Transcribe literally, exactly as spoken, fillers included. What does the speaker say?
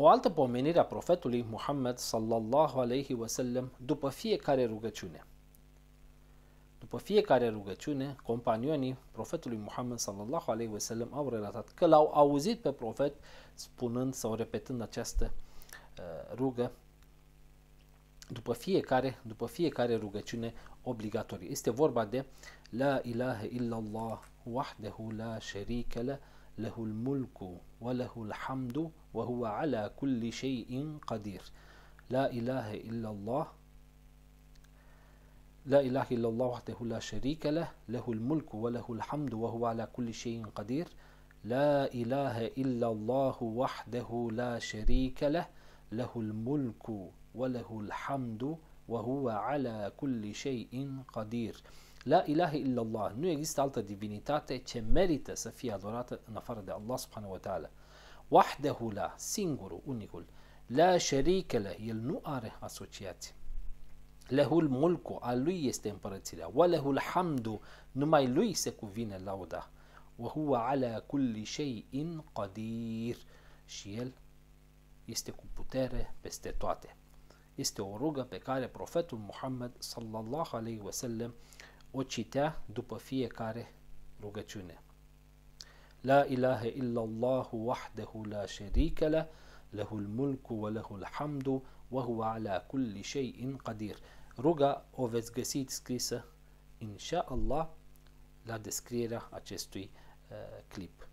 O altă pomenire a profetului Muhammad sallallahu alaihi wasallam după fiecare rugăciune. După fiecare rugăciune, companionii profetului Muhammad sallallahu alaihi wasallam au relatat că l-au auzit pe profet spunând sau repetând această uh, rugă după fiecare, după fiecare rugăciune obligatorie. Este vorba de La ilaha illallah wahdahu la sharika la lahul mulku wa lahul hamdu wa huwa ala kulli shay'in qadir. La ilaha illallah La ilaha illallah wahdahu la sharika la lahul mulku wa lahul hamdu wa huwa ala kulli shay'in qadir. La ilaha illallah wahdahu la sharika la lahul mulku وله الحمد وهو على كل شيء قدير. La ilaha illallah. Nu există altă divinitate ce merită să fie adorată în afară de Allah subhanahu wa ta'ala. Wahdahu la, singurul, unicul. La sharika la, el nu are asociați. Lahul mulku, al lui este împărățirea. Wa lahul hamdu, numai lui se cuvine lauda. Wa huwa ala kulli shay'in qadir. Și el este cu putere peste toate. Este o rugă pe care profetul Muhammad sallallahu alaihi wasallam o citea după fiecare rugăciune. La ilaha illallah wahdahu la sharika la lahul mulku wa lahul hamdu wa huwa ala kulli shay'in qadir. Ruga o veți găsi scrisă insha Allah la descrierea acestui uh, clip.